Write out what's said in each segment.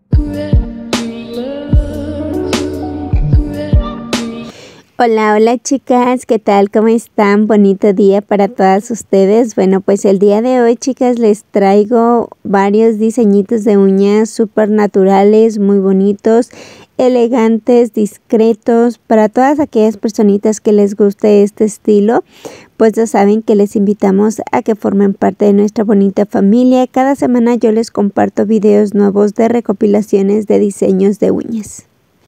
Hola, hola chicas, ¿qué tal? ¿Cómo están? Bonito día para todas ustedes. Bueno, pues el día de hoy, chicas, les traigo varios diseñitos de uñas súper naturales, muy bonitos, elegantes, discretos. Para todas aquellas personitas que les guste este estilo, pues ya saben que les invitamos a que formen parte de nuestra bonita familia. Cada semana yo les comparto videos nuevos de recopilaciones de diseños de uñas.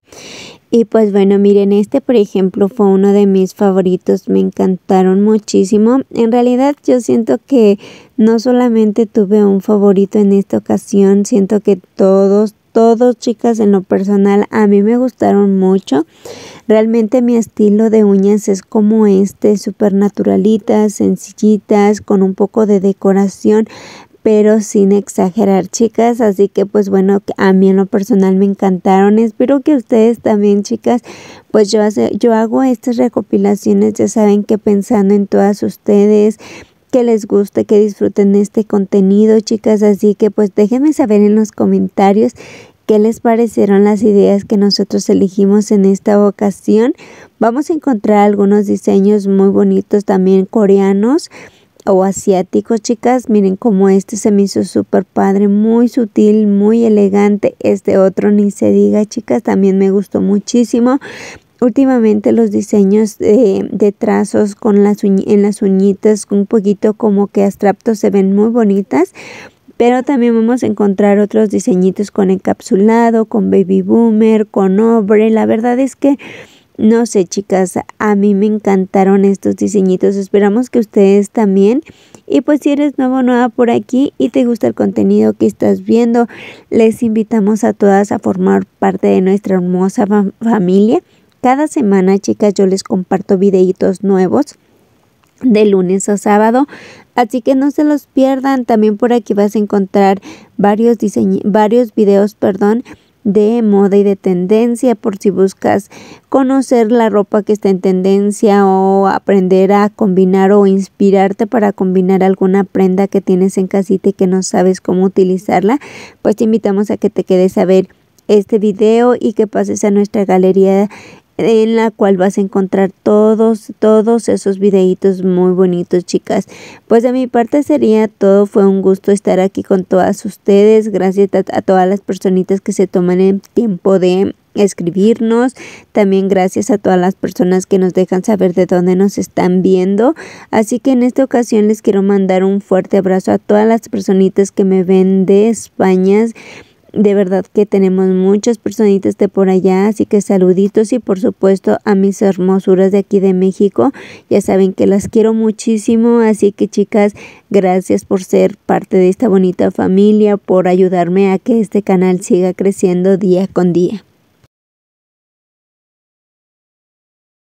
Y pues bueno, miren, este por ejemplo fue uno de mis favoritos, me encantaron muchísimo. En realidad yo siento que no solamente tuve un favorito en esta ocasión, siento que todos chicas, en lo personal a mí me gustaron mucho. Realmente mi estilo de uñas es como súper naturalitas, sencillitas, con un poco de decoración, pero sin exagerar, chicas. Así que pues bueno, a mí en lo personal me encantaron. Espero que ustedes también, chicas. Pues yo hago estas recopilaciones, ya saben, que pensando en todas ustedes, que les guste, que disfruten este contenido, chicas. Así que pues déjenme saber en los comentarios qué les parecieron las ideas que nosotros elegimos en esta ocasión. Vamos a encontrar algunos diseños muy bonitos también coreanos o asiáticos, chicas. Miren cómo este se me hizo súper padre, muy sutil, muy elegante. Este otro ni se diga, chicas, también me gustó muchísimo. Últimamente los diseños de trazos con en las uñitas un poquito como que abstractos se ven muy bonitas. Pero también vamos a encontrar otros diseñitos con encapsulado, con baby boomer, con obre. La verdad es que no sé, chicas, a mí me encantaron estos diseñitos. Esperamos que ustedes también. Y pues si eres nuevo o nueva por aquí y te gusta el contenido que estás viendo, les invitamos a todas a formar parte de nuestra hermosa familia. Cada semana, chicas, yo les comparto videitos nuevos de lunes a sábado, así que no se los pierdan. También por aquí vas a encontrar varios videos, de moda y de tendencia, por si buscas conocer la ropa que está en tendencia o aprender a combinar o inspirarte para combinar alguna prenda que tienes en casita y que no sabes cómo utilizarla. Pues te invitamos a que te quedes a ver este video y que pases a nuestra galería, en la cual vas a encontrar todos esos videitos muy bonitos, chicas. Pues de mi parte sería todo. Fue un gusto estar aquí con todas ustedes. Gracias a todas las personitas que se toman el tiempo de escribirnos. También gracias a todas las personas que nos dejan saber de dónde nos están viendo. Así que en esta ocasión les quiero mandar un fuerte abrazo a todas las personitas que me ven de España. De verdad que tenemos muchas personitas de por allá, así que saluditos. Y por supuesto a mis hermosuras de aquí de México, ya saben que las quiero muchísimo. Así que, chicas, gracias por ser parte de esta bonita familia, por ayudarme a que este canal siga creciendo día con día.